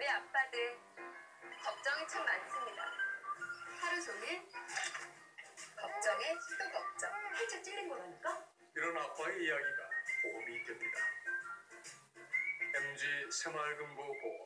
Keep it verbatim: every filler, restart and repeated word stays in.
우리 아빠들 걱정이 참 많습니다. 하루 종일 걱정에 또 걱정. 살짝 찔린 거라니까? 이런 아빠의 이야기가 도움이 됩니다. 엠지 새마을금고 보험